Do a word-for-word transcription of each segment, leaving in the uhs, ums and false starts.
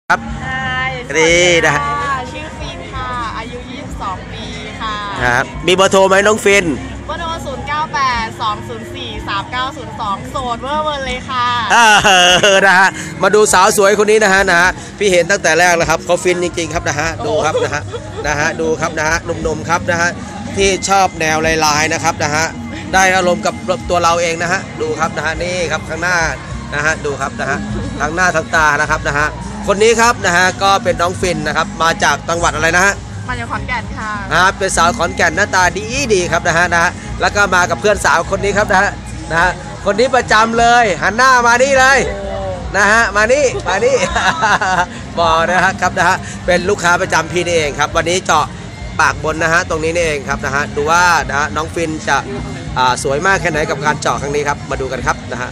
ครับดีนะฮะชื่อฟินค่ะอายุยี่สิบสองปีค่ะครับมีเบอร์โทรไหมน้องฟินเบอร์โทรศูนย์เก้าแปดสองศูนย์สี่สามเก้าศูนย์สองโสดเวอร์เวอร์เลยค่ะเออนะฮะมาดูสาวสวยคนนี้นะฮะนะฮะพี่เห็นตั้งแต่แรกแล้วครับเขาฟินจริงๆครับนะฮะดูครับนะฮะนะฮะดูครับนะฮะหนุ่มๆครับนะฮะที่ชอบแนวลายๆนะครับนะฮะได้อารมณ์กับตัวเราเองนะฮะดูครับนะฮะนี่ครับข้างหน้านะฮะดูครับนะฮะทางหน้าทางตานะครับนะฮะคนนี้ครับนะฮะก็เป็นน้องฟินนะครับมาจากจังหวัดอะไรนะฮะมาจากขอนแก่นค่ะนะเป็นสาวขอนแก่นหน้าตาดีดีครับนะฮะนะฮะแล้วก็มากับเพื่อนสาวคนนี้ครับนะฮะนะฮะคนนี้ประจำเลยหันหน้ามานี่เลยนะฮะมานี่มานี่บอกนะฮะครับนะฮะเป็นลูกค้าประจำพี่นี่เองครับวันนี้เจาะปากบนนะฮะตรงนี้นี่เองครับนะฮะดูว่านะฮะน้องฟินจะสวยมากแค่ไหนกับการเจาะครั้งนี้ครับมาดูกันครับนะฮะ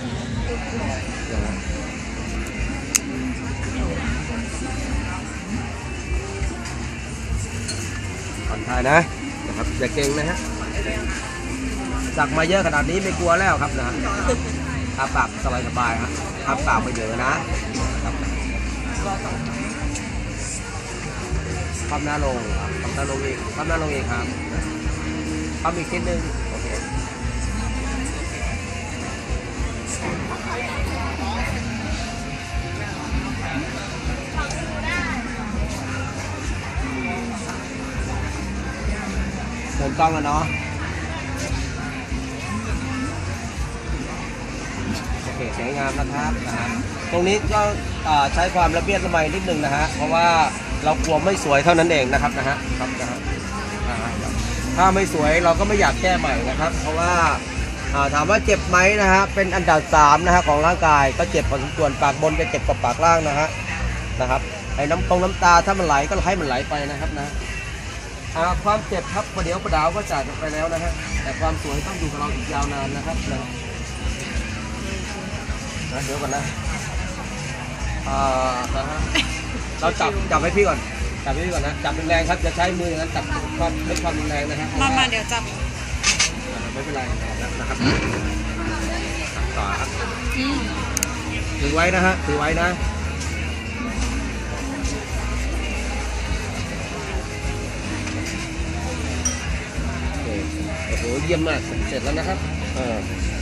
ผ่อนคลายนะนะครับอย่าเก่งนะฮะสักมาเยอะขนาดนี้ไม่กลัวแล้วครับนะฮะอาปากสบายสบายฮะอาปากไม่เยอะนะครับพับหน้าลงพับหน้าลงอีกพับหน้าลงอีกครับพับอีกนิดนึงโอเคเดินกล้องแล้วเนาะโอเคสวยงามนะครับนะฮะตรงนี้ก็ใช้ความระเบียบระไมนิดนึงนะฮะเพราะว่าเรากลัวไม่สวยเท่านั้นเองนะครับนะฮะครับนะฮะถ้าไม่สวยเราก็ไม่อยากแก้ใหม่นะครับเพราะว่าถามว่าเจ็บไหมนะฮะเป็นอันดับสามนะฮะของร่างกายก็เจ็บพอสมควรปากบนจะเจ็บกว่าปากล่างนะฮะนะครับไอ้น้ำตรงน้ำตาถ้ามันไหลก็ให้มันไหลไปนะครับนะความเจ็บครับประเดี๋ยวประดาวก็จ่ายไปแล้วนะฮะแต่ความสวยต้องอยู่กับเราอีกยาวนานนะครับนะเดี๋ยวก่อนนะอ่านะฮะเราจับจับให้พี่ก่อนจับให้พี่ก่อนนะจับแรงๆครับจะใช้มืออย่างนั้นจับความไม่ความแรงนะครับมามาเดี๋ยวจับไม่เป็นไรนะครับต่อครับถือไว้นะฮะถือไว้นะโอ้โหเยี่ยมมากเสร็จแล้วนะครับเออ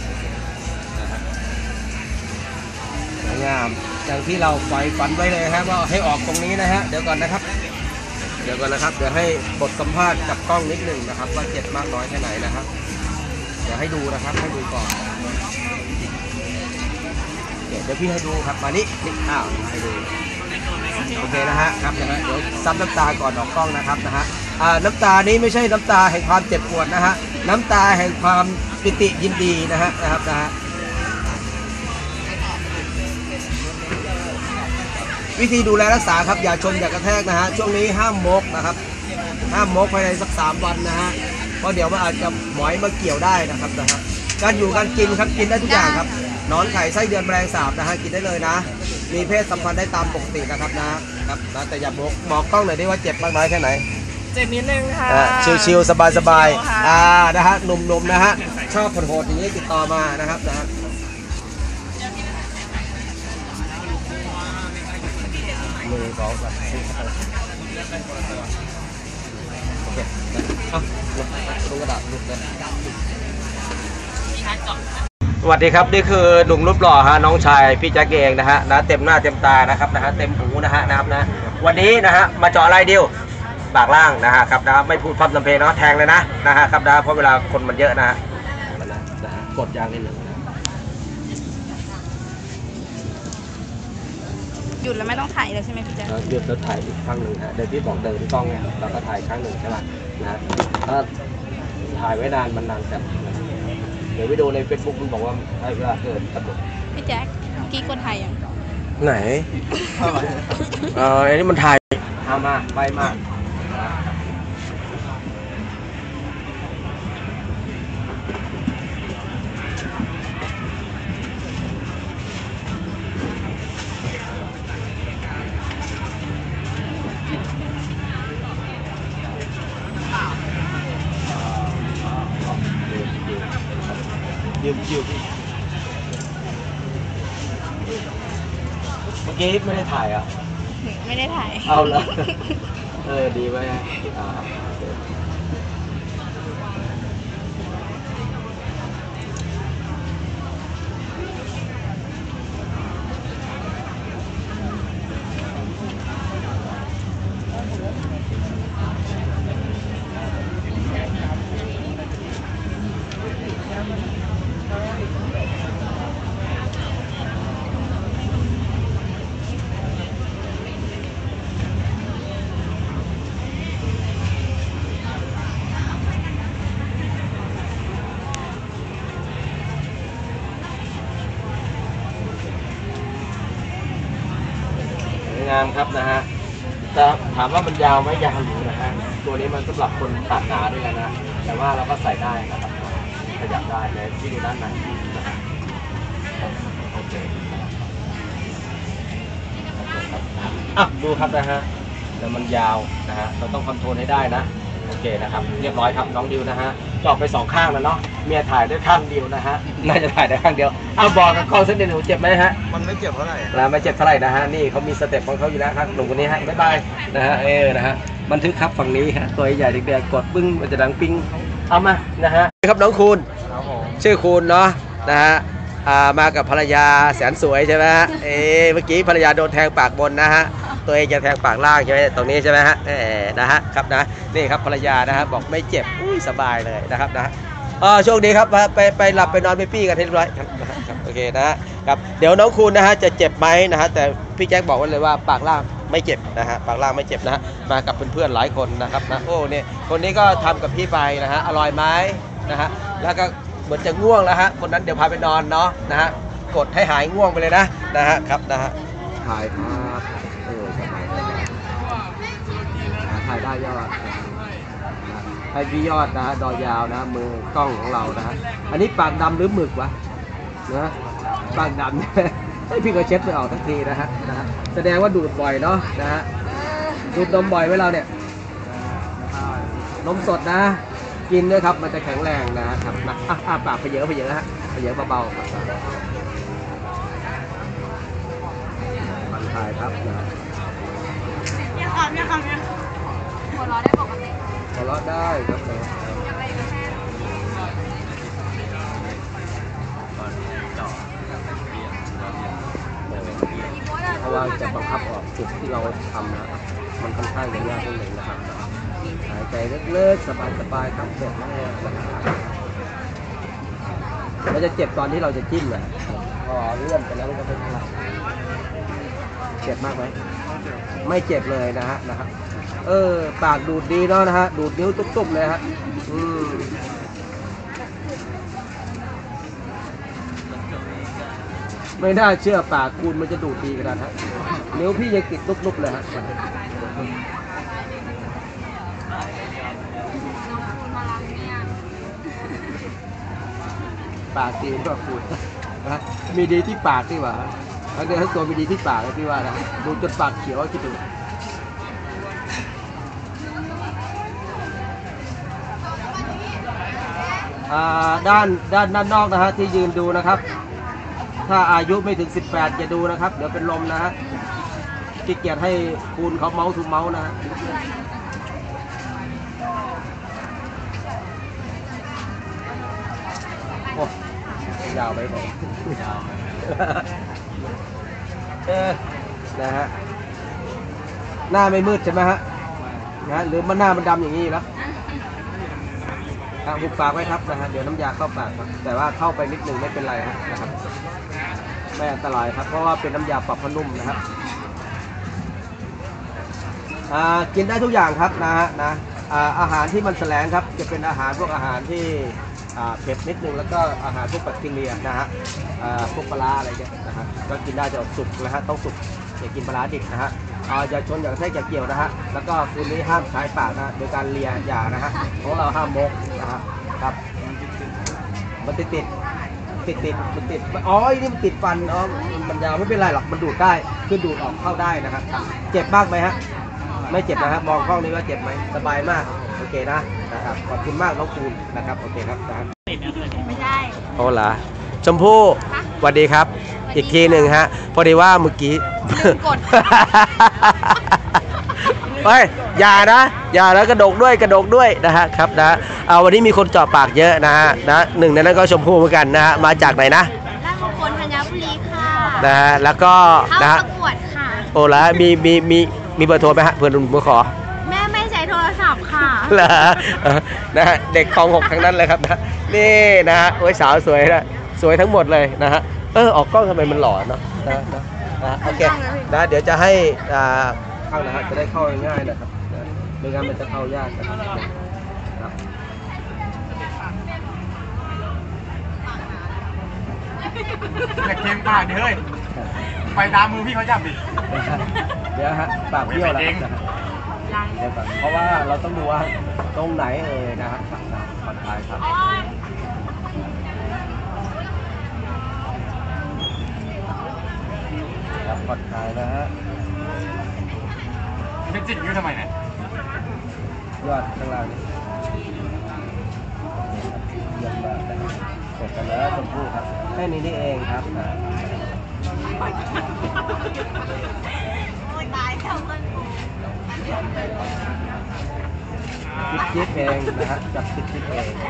สวยงามอย่างที่เราไฟฝันไว้เลยครับว่าให้ออกตรงนี้นะฮะเดี๋ยวก่อนนะครับเดี๋ยวก่อนนะครับเดี๋ยวให้บทสัมภาษณ์กับกล้องนิดหนึ่งนะครับว่าเจ็บมากน้อยแค่ไหนนะครับเดี๋ยวให้ดูนะครับให้ดูก่อนเดี๋ยวพี่ให้ดูครับมานี่นี่อ้าวให้ดูโอเคนะฮะครับนะฮะเดี๋ยวซับน้ำตาก่อนออกกล้องนะครับนะฮะน้ำตานี้ไม่ใช่น้ำตาแห่งความเจ็บปวดนะฮะน้ำตาแห่งความปิติยินดีนะฮะนะครับนะฮะวิธีดูแลรักษาครับอย่าชนอย่ากระแทกนะฮะช่วงนี้ห้ามมกนะครับห้ามมกภายในสักสามวันนะฮะเพราะเดี๋ยวมันอาจจะหมอยมาเกี่ยวได้นะครับนะฮะการอยู่การกินครับกินได้ทุกอย่างครับนอนไข่ไส้เดือนแมลงสาบนะฮะกินได้เลยนะมีเพศสัมพันธ์ได้ตามปกตินะครับนะครับนะแต่อย่ามกบอกกล้องหน่อยได้ว่าเจ็บมากน้อยแค่ไหนเจ็บนิดนึงค่ะชิวๆสบายๆอ่านะฮะหนุ่มๆนะฮะชอบโหดๆอย่างนี้ติดต่อมานะครับนะฮะมือสองแบบโอเคเอาลงกระดาษลุกเลยสวัสดีครับนี่คือหนุ่มรูปหล่อฮะน้องชายพี่แจ็คเองนะฮะนะเต็มหน้าเต็มตานะครับนะฮะเต็มหูนะฮะนะครับนะวันนี้นะฮะมาเจาะอะไรเดียวปากล่างนะฮะครับนะไม่พูดพับลำเพลเนาะแทงเลยนะนะฮะครับนะเพราะเวลาคนมันเยอะนะฮะกดยางนิดนึงหยุดแล้วไม่ต้องถ่ายเลยใช่ไหมพี่แจ๊คหยุดแล้วถ่ายอีกครั้งหนึ่งฮะเดี๋ยวพี่บอกเดินกล้องเนี่ยเราก็ถ่ายครั้งหนึ่งใช่ไหมนะฮะถ้าถ่ายไว้นานมันนานจัดเดี๋ยววิดีโอในเฟซบุ๊กมันบอกว่าให้เวลาเกิดกำหนดพี่แจ๊คกี่คนถ่ายยังไหนเอออันนี้มันถ่ายเอามาไปมายืมยืมเมื่อกี้ไม่ได้ถ่ายอ่ะไไม่ได้ถ่ายเอาละเออดีไหมฮะอ่างามครับนะฮะแต่ถามว่ามันยาวไหมยาวอยู่นะฮะตัวนี้มันสำหรับคนตัดหนาด้วยกันนะแต่ว่าเราก็ใส่ได้นะครับขยับได้ในที่ดูด้านในนะครับโอเคอ่ะดูครับนะฮะแล้วมันยาวนะฮะเราต้องคอนโทรลให้ได้นะโอเคนะครับเรียบร้อยครับน้องดิวนะฮะจอบไปสองข้างแล้วเนาะเมียถ่ายได้ข้างเดียวนะฮะน่าจะถ่ายได้ข้างเดียวอ้าวบอกกับกล้องสักนิดหนูเจ็บไหมฮะมันไม่เจ็บเท่าไหร่แล้วไม่เจ็บเท่าไหร่นะฮะนี่เขามีสเต็ปของเขาอยู่แล้วครับหนุ่มคนนี้ฮะบ๊ายบายนะฮะเออนะฮะบันทึกครับฝั่งนี้ฮะตัวใหญ่เด็กๆกดปึ้งมันจะดังปิ้งเอามานะฮะครับน้องคูณครับผมชื่อคูณเนาะนะฮะอ่ามากับภรรยาแสนสวยใช่ไหมฮะเออเมื่อกี้ภรรยาโดนแทงปากบนนะฮะตัวเองจะแทงปากล่างใช่ไหมตรงนี้ใช่ไหมฮะเออนะฮะครับนะนี่ครับภรรยานะฮะบอกไม่เจ็บอุ้ยสบายเลยนะครับนะเออโชคดีครับไปไปหลับไปนอนไปปี้กันเรียบร้อยครับครับโอเคนะฮะครับเดี๋ยวน้องคูณนะฮะจะเจ็บไหมนะฮะแต่พี่แจ็คบอกไว้เลยว่าปากล่างไม่เจ็บนะฮะปากล่างไม่เจ็บนะฮะมากับเพื่อนๆหลายคนนะครับนะโอ้เนี่ยคนนี้ก็ทำกับพี่ไปนะฮะอร่อยไหมนะฮะแล้วก็เหมือนจะง่วงแล้วฮะคนนั้นเดี๋ยวพาไปนอนเนาะนะฮะกดให้หายง่วงไปเลยนะนะฮะครับนะฮะถ่ายครับเออถ่ายได้ยอดให้พี่ยอดนะฮะดอยาวนะมือกล้องของเรานะฮะอันนี้ปากดำหรือหมึกวะนะปากดำให้พี่ก็เช็ดไปออกทั้งทีนะฮะนะฮะแสดงว่าดูดบ่อยเนาะนะฮะดูดนมบ่อยไว้เราเนี่ยนมสดนะกินด้วยครับมันจะแข็งแรงนะครับนะอ่ะปากไปเยอะไปเยอะฮะไปเยอะเบาๆครับมันถ่ายครับนะเนี่ยครับเนี่ยครับเนี่ยหัวเราะได้ปกติหัวเราะได้ครับนะเพราะว่าจะบังคับออกจุดที่เราทำนะมันค่อนข้างจะยากนิดหนึ่งนะครับหายใจเลิกๆสบายๆครับเสร็จแล้วมันจะเจ็บตอนที่เราจะจิ้มแหละพอเลื่อนไปแล้วมันก็เป็นอะไรเจ็บมากไหมไม่เจ็บเลยนะฮะนะครับเออปากดูดดีเนาะนะฮะดูดนิ้วตุ๊บๆเลยฮะอืมไม่น่าเชื่อปากคุณมันจะดูดดีขนาดนั้นนิ้วพี่ยังติดตุ๊บๆเลยฮะปากดีก็คุณนะมีดีที่ปากดีกว่าแล้วเดี๋ยวให้ตัวมีดีที่ปากนะพี่ว่านะดูจนปากเขียวคิดดูด้านด้านด้านนอกนะฮะที่ยืนดูนะครับถ้าอายุไม่ถึงสิบแปดอย่าดูนะครับเดี๋ยวเป็นลมนะฮะขี้เกียจให้คูณเขาเมาส์ถูกเมาส์นะฮะโอ้ยาวไปผมยาวเออนะฮะหน้าไม่มืดใช่ไหมฮะนะหรือมันหน้ามันดำอย่างนี้แล้วหุบปากไว้ครับนะฮะเดี๋ยวน้ำยาเข้าปากครับแต่ว่าเข้าไปนิดหนึ่งไม่เป็นไรฮะนะครับไม่อันตรายครับเพราะว่าเป็นน้ำยาปรับผ้านุ่มนะครับกินได้ทุกอย่างครับนะฮะนะอาหารที่มันแสลงครับจะเป็นอาหารพวกอาหารที่เผ็ดนิดนึงแล้วก็อาหารพวกแบคทีเรียนะฮะพวกปลาอะไรเนี่ยนะฮะก็กินได้จะสุกนะฮะต้องสุกอย่ากินปลาดิบนะฮะอย่าชนอย่างแท้อย่าเกี่ยวนะฮะแล้วก็คืนนี้ห้ามใช้ปากนะโดยการเลียอย่านะฮะของเราห้ามมกนะฮะครับมันติดติดติดติดมันติดอ๋อนี่มันติดฟันอ๋อมันยาวไม่เป็นไรหรอกมันดูดได้คือดูดออกเข้าได้นะครับเจ็บมากไหมฮะไม่เจ็บนะฮะมองกล้องนี้ว่าเจ็บไหมสบายมากโอเคนะนะครับขอบคุณมากน้องคูณนะครับโอเคครับนะไม่ได้โอ้ล่ะชมพู่สวัสดีครับอีกทีหนึ่งฮะพอดีว่าเมื่อกี้ลืมกดเฮ้ยอย่านะอย่าแล้วกระดกด้วยกระดกด้วยนะฮะครับนะเอาวันนี้มีคนเจาะปากเยอะนะฮะนะหนึ่งในนั้นก็ชมพู่เหมือนกันนะฮะมาจากไหนนะราชมงคลธัญบุรีค่ะนะฮะแล้วก็เข้านะฮะประกวดค่ะโอ้แล้วมีมีมีมีเบอร์โทรไหมฮะเพื่อนมาขอแม่ไม่ใช้โทรศัพท์ค่ะเหรอเออนะฮะเด็กคลองหกทั้งนั้นเลยครับนะนี่นะฮะโอ้ยสาวสวยนะสวยทั้งหมดเลยนะฮะเออออกกล้องทำไมมันหล่อเนาะนะนะนะโอเคนะเดี๋ยวจะให้อ่าเข้านะฮะจะได้เข้าง่ายๆนะครับนะไม่งั้นมันจะเข้ายากนะครับครับอย่าเค็มปากดิเฮ้ย ไปตามมือพี่เขาจับดิเดี๋ยวฮะปากเบี้ยวแล้วนะฮะเดี๋ยวก่อนเพราะว่าเราต้องดูว่าตรงไหนเอ่ยนะฮะครับนะผ่อนคลายครับครับผ่อนคลายนะฮะเป็นจิตอยู่ทำไมเนี่ยยอดข้างล่างนี่เยี่ยมมากนะครับเสร็จกันแล้วชมพู่ครับแค่นี้นี่เองครับนะตายแล้วมันคิดคิดเองนะฮะจับคิดคิดเอง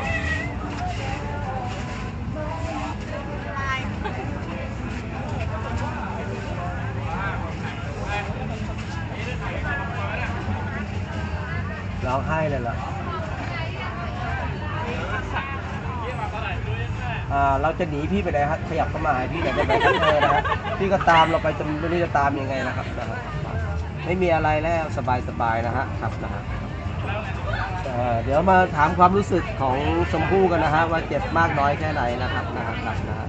ร้องไห้เลยเหรออ่าเราจะหนีพี่ไปไหนครับขยับเข้ามาหาพี่หน่อยได้ไหมครับเออนะฮะพี่ก็ตามเราไปจนไม่รู้จะตามยังไงนะครับนะฮะไม่มีอะไรแล้วสบายสบายนะฮะครับนะฮะเอ่อเดี๋ยวมาถามความรู้สึกของชมพู่กันนะฮะว่าเจ็บมากน้อยแค่ไหนนะครับนะฮะครับนะฮะ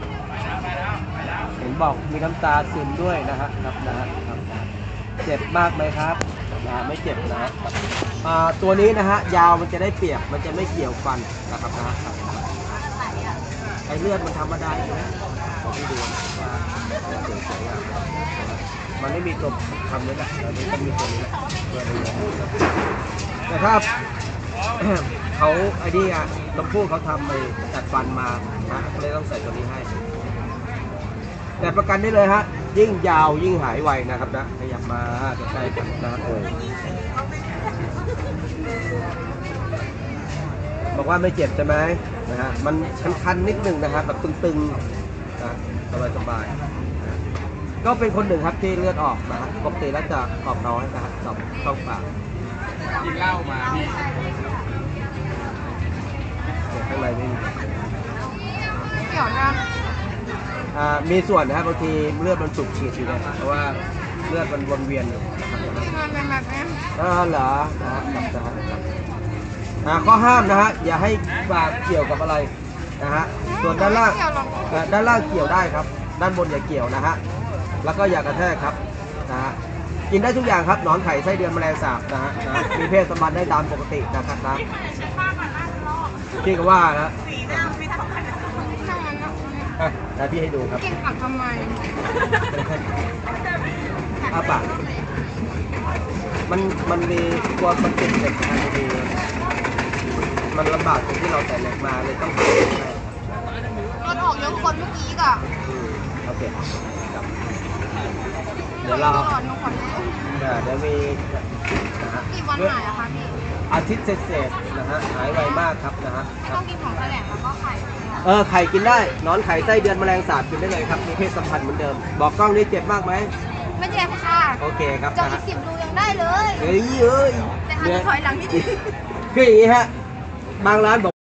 เห็นบอกมีน้ำตาซึมด้วยนะฮะครับนะฮะครับนะฮะเจ็บมากไหมครับนะฮะไม่เจ็บนะฮะอ่าตัวนี้นะฮะยาวมันจะได้เปรียบมันจะไม่เกี่ยวฟันนะครับนะฮะครับไอเลือดมันธรรมดาอยู่แล้วของพี่ดูว่าสวยสวยงามมันไม่มีตัวทำเลยแหละแล้วมันก็มีตัวนี้แหละเพื่อดูแต่ถ้า เขาไอ้นี่อ่ะชมพู่เขาทำไปจัดฟันมานะก็เลยต้องใส่ตัวนี้ให้ แต่ประกันได้เลยฮะยิ่งยาวยิ่งหายไวนะครับนะขยับมาใกล้ๆกันนะเออบอกว่าไม่เจ็บใช่ไหมนะฮะมันคันๆนิดนึงนะฮะแบบตึงๆนะสบายๆนะก็เป็นคนหนึ่งครับที่เลือดออกนะฮะปกติแล้วจะออกน้อยนะฮะต่อมช่องปากกินเหล้ามาพี่เดี๋ยวข้างในไม่มีเกี่ยวนะอ่ามีส่วนนะครับบางทีเลือดมันสูบฉีดอยู่เลยเพราะว่าเลือดมันวนเวียนอยู่นะครับที่มันเป็นแบบนี้อ่าเหรอนะฮะครับนะฮะครับอ่าข้อห้ามนะฮะอย่าให้ปากเกี่ยวกับอะไรนะฮะส่วนด้านล่างอ่าด้านล่างเกี่ยวได้ครับ ด้านบนอย่าเกี่ยวนะฮะแล้วก็อย่ากระแทกครับนะฮะกินได้ทุกอย่างครับหนอนไข่ไส้เดือนแมลงสาบนะฮะนะมีเพศสัมพันธ์ได้ตามปกตินะครับนะพี่ก็ว่านะช่างมันนะอ่ะนะพี่ให้ดูครับกินผักทำไมอาปากมันมันมีตัวมันติดเหล็กนะฮะมีมันลำบากตรงที่เราใส่เหล็กมาเลยต้องหาเหล็กให้รถออกเยอะคนเมื่อกี้ก่ะอืมโอเคครับเดี๋ยวเราก่อนมาขอเดี๋ยวเดี๋ยวมีนะฮะกี่วันหายอะคะพี่อาทิตย์เศษๆนะฮะหายไวมากครับนะฮะครัต้บองกินของแสลงแล้วก็ไข่เออไข่กินได้หนอนไข่ไส้เดือนแมลงสาบกินได้เลยครับมีเพศสัมพันธ์เหมือนเดิมบอกกล้องนี่เจ็บมากไหมไม่เจ็บค่ะโอเคครับจองนะอีฮะกสิบรูยังได้เลยเฮ้ยเอ้ยแต่หาจะถอยหลังนิดนึงคืออย่างนี้ฮะบางร้านบอก